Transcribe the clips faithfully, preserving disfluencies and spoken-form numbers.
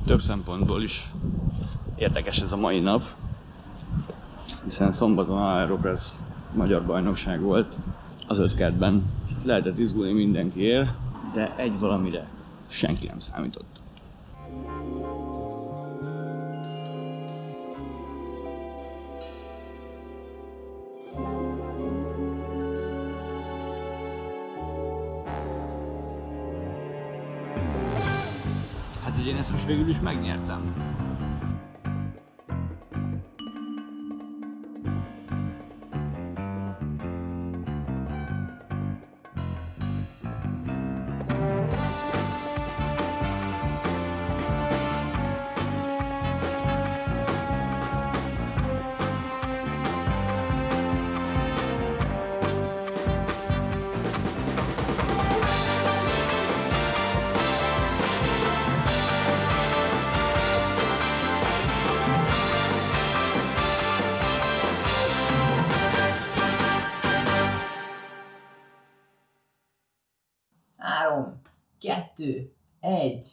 több szempontból is érdekes ez a mai nap, hiszen szombaton a Aeropress magyar bajnokság volt az öt kertben. Lehetett izgulni mindenkiért, de egy valamire senki nem számított. Hát ugye én ezt most végül is megnyertem. Három, kettő, egy.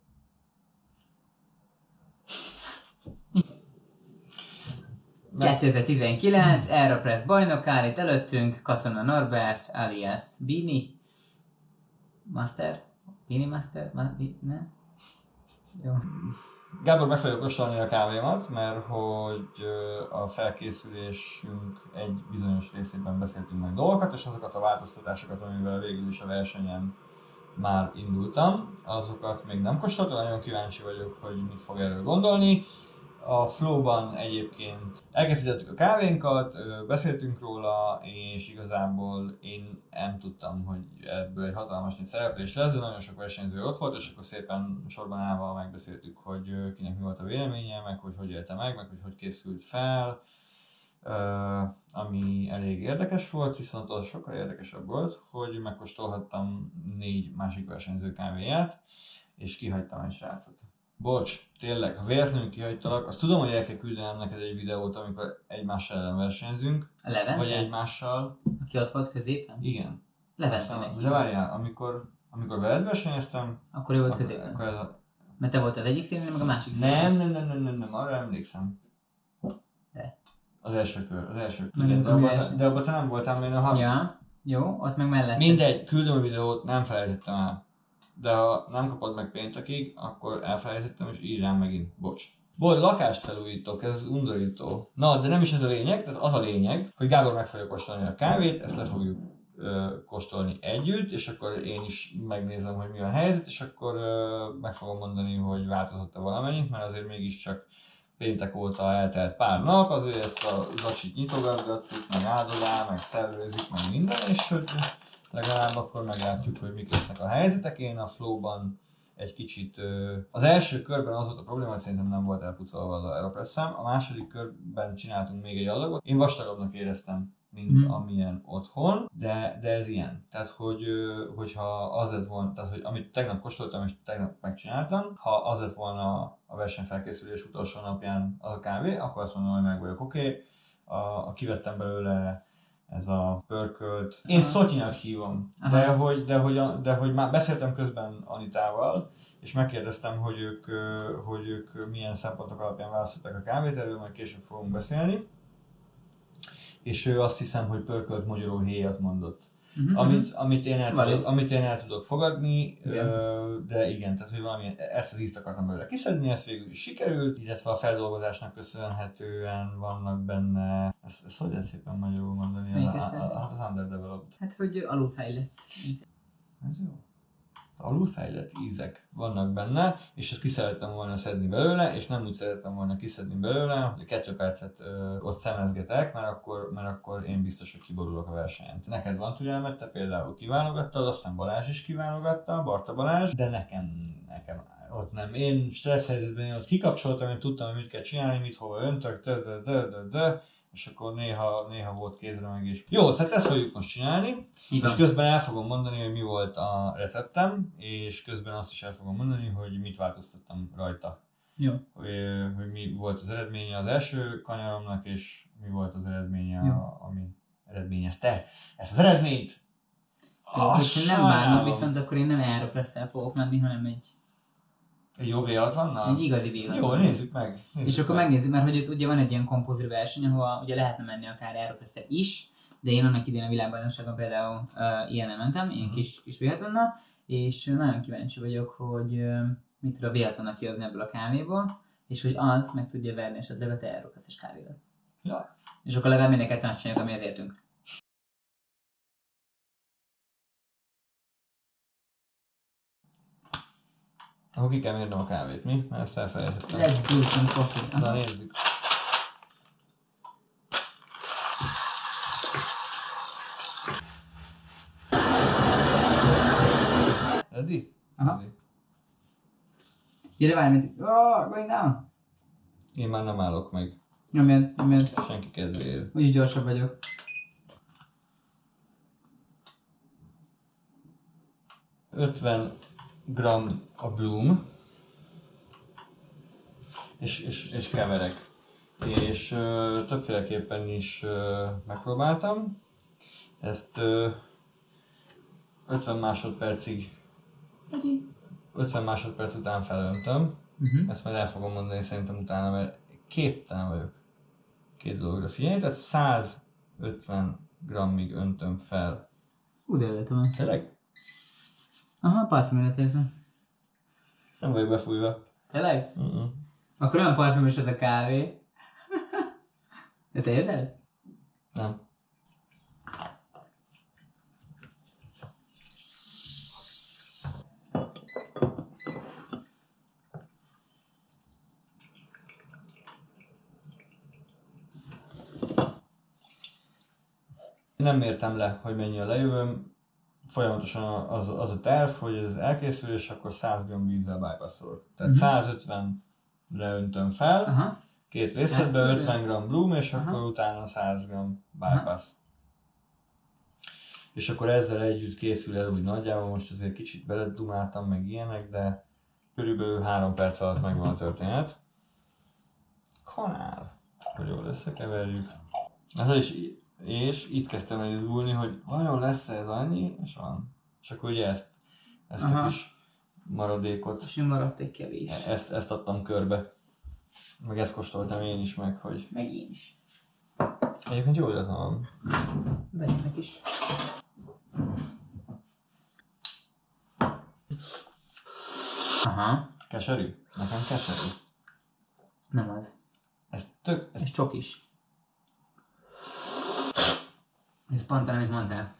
kétezer-tizenkilenc Aeropress bajnok áll itt előttünk, Katona Norbert, alias Bini Master? Bini Master? Ma, bi, ne? Jó. Gábor, meg fogjuk kóstolni a kávémat, mert hogy a felkészülésünk egy bizonyos részében beszéltünk meg dolgokat, és azokat a változtatásokat, amivel végül is a versenyen már indultam, azokat még nem kóstoltam, nagyon kíváncsi vagyok, hogy mit fog erről gondolni. A Flow-ban egyébként elkészítettük a kávénkat, beszéltünk róla, és igazából én nem tudtam, hogy ebből egy hatalmas nagy szereplés lesz, de nagyon sok versenyző ott volt, és akkor szépen sorban állva megbeszéltük, hogy kinek mi volt a véleménye, meg hogy hogy élte meg, meg hogy hogy készült fel, ami elég érdekes volt, viszont az sokkal érdekesebb volt, hogy megkóstolhattam négy másik versenyző kávéját, és kihagytam egy srácot. Bocs, tényleg, ha véletlenül kihagytalak, azt tudom, hogy el kell küldenem neked egy videót, amikor egymással ellen versenyzünk. A Levente? Vagy egymással. Aki ott volt középen? Igen. Levente neki. De várjál, amikor, amikor veled versenyeztem... Akkor ő volt akkor, középen? Akkor ez a... Mert te voltál az egyik színén, meg a másik színén. Nem, nem, nem, nem, nem, nem, arra emlékszem. De? Az első kör, az első kör. Igen, de, abban, de abban te nem voltál, mert a hat... Ja, jó, ott meg mellett. Mindegy, küldöm a videót, nem felejtettem el. De ha nem kapod meg péntekig, akkor elfelejtettem, és így rám megint. Bocs. Bocs, lakást felújítok, ez undorító. Na, de nem is ez a lényeg, tehát az a lényeg, hogy Gábor meg fogja kóstolni a kávét, ezt le fogjuk ö, kóstolni együtt, és akkor én is megnézem, hogy mi a helyzet, és akkor ö, meg fogom mondani, hogy változott-e valamennyit, mert azért mégiscsak péntek óta eltelt pár nap, azért ezt a zacsit nyitogatgattuk, meg áldozál, meg szervezik, meg minden, és hogy legalább akkor meglátjuk, hogy mik lesznek a helyzetek. Én a Flow-ban egy kicsit... Az első körben az volt a probléma, hogy szerintem nem volt elpucolva az Aeropress-szám. A második körben csináltunk még egy adagot. Én vastagabbnak éreztem, mint mm. amilyen otthon, de, de ez ilyen. Tehát, hogy, hogyha az lett volna, tehát, hogy amit tegnap kóstoltam és tegnap megcsináltam, ha az lett volna a versenyfelkészülés utolsó napján az a kávé, akkor azt mondom, hogy meg vagyok oké. Okay. A, a kivettem belőle ez a pörkölt. Én Szotyinak hívom, de hogy, de, hogy, de hogy már beszéltem közben Anitával, és megkérdeztem, hogy ők, hogy ők milyen szempontok alapján választották a kávét, erről majd később fogunk beszélni. És ő azt hiszem, hogy pörkölt magyaró héjat mondott. Uh-huh. Amit, amit, én el tudok, amit én el tudok fogadni, igen. De igen, tehát hogy valami, ezt az ízt akartam belőle kiszedni, ezt végül is sikerült, illetve a feldolgozásnak köszönhetően vannak benne, ezt, ezt hogy lehet szépen magyarul mondani, a, a, a, az underdeveloped. Hát, hogy alulfejlett ízek. Ez jó. Alulfejlett ízek vannak benne, és ezt ki szerettem volna szedni belőle, és nem úgy szerettem volna kiszedni belőle, hogy kettő percet ö, ott szemezgetek, mert akkor, mert akkor én biztos, hogy kiborulok a versenyen. Neked van türelmed, te például kiválogattad, aztán Balázs is kiválogatta, Barta Balázs, de nekem, nekem ott nem. Én stressz helyzetben én ott kikapcsoltam, én tudtam, hogy mit kell csinálni, mit hova öntök, de, de, de, de, de. És akkor néha, néha volt kézre meg is. Jó, szóval ezt fogjuk most csinálni, igen. És közben el fogom mondani, hogy mi volt a receptem, és közben azt is el fogom mondani, hogy mit változtattam rajta. Jó. Hogy, hogy mi volt az eredménye az első kanyaromnak, és mi volt az eredménye, a, ami eredményezte ezt az eredményt. Jó, hogyha nem bánom, viszont akkor én nem Aeropress-szel fogok menni, hanem egy Egy jó vé hatvannal? Egy igazi vé hatvan. Jó, nézzük meg. Nézzük És akkor meg. megnézzük, mert hogy itt ugye van egy ilyen kompozír verseny, ahol ugye lehetne menni akár Aeropress-tel is, de én annak idén a világbajnokságon például uh, ilyen nem mentem, ilyen Mhm. kis, kis vé hatvannal, és uh, nagyon kíváncsi vagyok, hogy uh, mit tud a vé hatvannak kihozni ebből a kávéból, és hogy az meg tudja verni esetleg a te Aeropress-es kávédat. Ja. És akkor legalább mind a ketten azt csináljuk, amiért értünk. Akkor ki kell mérnem a kávét, mi? Mert ezt elfelejtettem. Let's do some coffee. Na Aha. nézzük. Ready? Aha. Ready. Gyere, várj, mint... Oh, going down! Én már nem állok meg. Nyomjad, nyomjad. Senki kedvéért. Úgyis gyorsabb vagyok. ötven gramm a Bloom. És, és, és keverek. És ö, többféleképpen is ö, megpróbáltam. Ezt ö, ötven másodpercig, ötven másodperc után felöntöm. Uh-huh. Ezt majd el fogom mondani szerintem utána, mert képtelen vagyok két dologra figyelni. Tehát százötven grammig öntöm fel. Ú, de öltöm. Tényleg? Aha, parfümönet érzem. Nem vagyok befújva. Tényleg? Uh-uh. Akkor olyan parfümös ez a kávé. De te érzed? Nem. Nem mértem le, hogy mennyi a lejövőm. Folyamatosan az, az a terv, hogy ez elkészül, és akkor száz gramm vízzel bypasszolok. Tehát Mhm. százötvenre öntöm fel, Aha. két részletbe, Egyszerűen. ötven gramm Bloom, és Aha. akkor utána száz gramm bypass. És akkor ezzel együtt készül el úgy nagyjából, most azért kicsit beledumáltam meg ilyenek, de körülbelül három perc alatt megvan a történet. Kanál. Hogy jól összekeverjük. Ez is, és itt kezdtem el izgulni, hogy vajon lesz-e ez annyi, és van. És akkor ugye ezt, ezt a Aha. kis maradékot, És még maradt egy kevés. ezt, ezt adtam körbe. Meg ezt kóstoltam én is meg, hogy Meg én is. egyébként jó illatlan van. De ennek is. Aha. Keserű? Nekem keserű. Nem az. Ez tök, ez Ez csokis. Ez pont amit mondtál.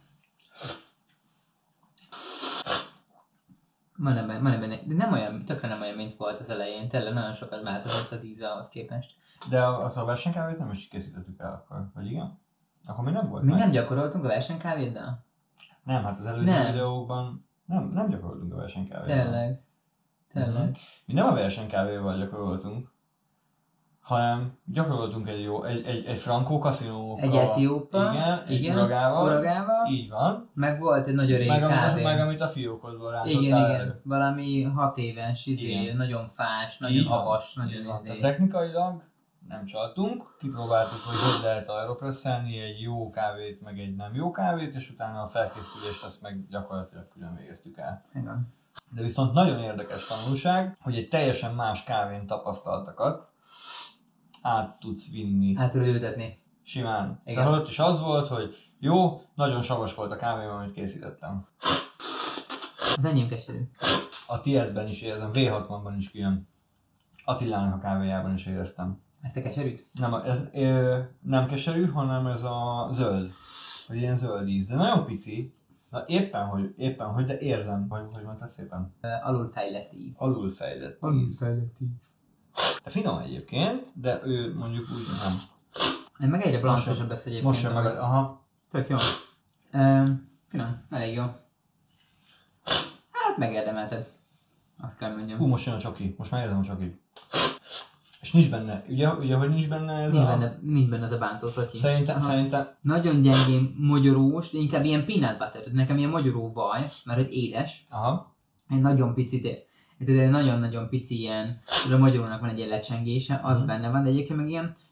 Van ebben, van ebben, de nem olyan, tökre nem olyan, mint volt az elején. Tényleg nagyon sokat változott az íze ahhoz képest. De az a versenykávét nem is készítettük el akkor, vagy igen? Akkor mi nem volt Mi meg? nem gyakoroltunk a versenykávéddal? Nem, hát az előző Nem. videóban nem, nem gyakoroltunk a versenykávéval. Tényleg. Tényleg. Mhm. Mi nem a versenykávéval gyakoroltunk, hanem gyakoroltunk egy jó, egy, egy, egy frankó kaszinókkal. Egy etiópa. Igen, egy igen, uragával. uragával. Így van. Meg volt egy nagyon régi Meg, amit, kávé. meg amit a fiókodból rántottál Igen, elő. igen. Valami hat éves, izé, Igen. nagyon fás, Így nagyon van, havas, így nagyon van. Tehát izé. technikailag nem csaltunk, kipróbáltuk, hogy hogy lehet aeropresszelni egy jó kávét, meg egy nem jó kávét, és utána a felkészülést azt meg gyakorlatilag külön végeztük el. Igen. De viszont nagyon érdekes tanulság, hogy egy teljesen más kávén tapasztaltakat át tudsz vinni Hát tudod ültetni. simán. Igen. Tehát ott is az volt, hogy jó, nagyon savas volt a kávém, amit készítettem. Az enyém keserű. A tiédben is érzem, vé hatvanban is kijön. Attilának a kávéjában is éreztem. Ezt a keserűt? Nem, ez ö, nem keserű, hanem ez a zöld. Vagy ilyen zöld íz, de nagyon pici. Na éppen hogy, éppen hogy, de érzem, hogy, hogy mondtad szépen. Uh, alulfejlett íz. Alulfejlett íz. Alulfejlett íz. De finom egyébként, de ő mondjuk úgy nem. Én meg egyre Most blancosabb sem- lesz egyébként. Most sem meg, ahogy- aha. Tök jó. Um, finom, elég jó. Hát megérdemelted. Azt kell mondjam. Hú, most jön a csoki, most már érzem a csoki. És nincs benne, ugye, ugye hogy nincs benne ez Nincs a... benne, nincs benne az a bántós aki. Szerintem, Aha. szerintem, Nagyon gyengén mogyorós, de inkább ilyen peanut butter. Tehát nekem ilyen mogyoró vaj, mert hogy édes. aha. Egy nagyon pici, de de egy nagyon-nagyon pici ilyen, de a magyarónak van egy ilyen lecsengése, az Mhm. benne van, de egyébként meg ilyen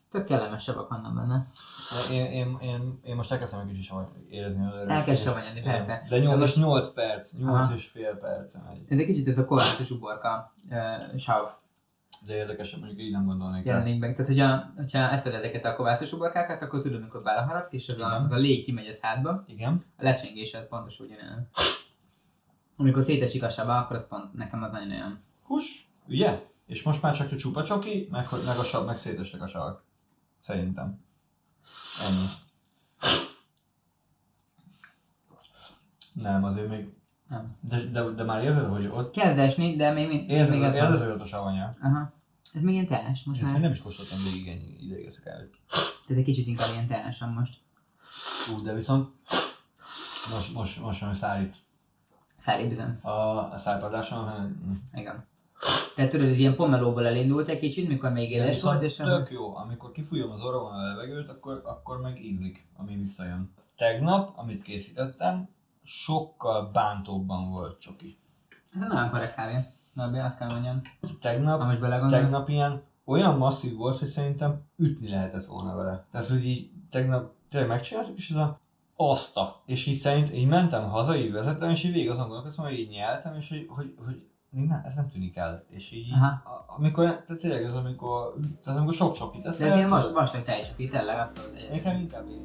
Tök kellemes savak vannak benne. Én, én, én, én most elkezdtem egy kicsit savany, érezni az erős. El kell savanyodni, persze. De nyolc, most nyolc perc, nyolc Aha. és fél perc megy. ez egy kicsit ez a kovászos uborka uh, sav De érdekesebb, mondjuk így nem gondolnék rá. jelenik meg. Tehát, hogyha, hogyha eszed ezeket a kovászos uborkákat, akkor tudod, mikor beleharapsz, és az a, Igen. az a lég kimegy a szádba, Igen. a lecsengésed pontosan ugyanolyan. Amikor szétesik a saba, akkor az pont nekem az nagyon olyan. Kus, ugye? És most már csak a csupa csoki, meg, hogy- meg a sav, meg szétestek a savak. Szerintem. Ennyi. Nem, azért még... Nem. De, de, de már érzed, hogy ott... Kezd esni, de még, még, Érzed, még ott van. érzed, hogy ott a savanya. Aha. Ez még ilyen teás most Ezt már. még nem is kóstoltam végig ennyi ideig ezek előtt. Tehát egy kicsit inkább ilyen teásan most. Ú, de viszont... Most, most, most már szárít Szári bizony. a, a szájpadáson, hanem... Igen. Tehát tudod, ez ilyen pomelóból elindult egy kicsit, mikor még édes viszont volt, és tök jó, amikor kifújom az orromon a levegőt, akkor, akkor meg ízlik, ami visszajön. Tegnap, amit készítettem, sokkal bántóbban volt csoki. ez nagyon korrekt kávé. Norbi, azt kell mondjam. Tegnap, Ha most belegondolsz. tegnap ilyen olyan masszív volt, hogy szerintem ütni lehetett volna vele. Tehát, hogy így tegnap tényleg megcsináltuk, és ez a aszta. És így szerint így mentem haza, így vezettem, és így végig azon gondolkoztam, hogy így nyeltem, és hogy, hogy, hogy nem, ez nem tűnik el. És így, Aha. a- amikor, tehát tényleg ez amikor, tehát amikor sok csokit De ez eszel, ilyen vas, vastag tejcsoki, tényleg abszolút egyes. nekem inkább így.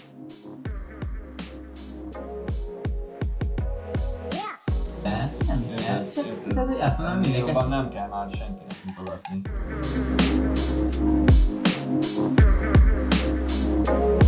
De nem ilyen. Csak ez, hogy azt mondom, Ennél mindenki. jobban nem kell már senkinek mutogatni.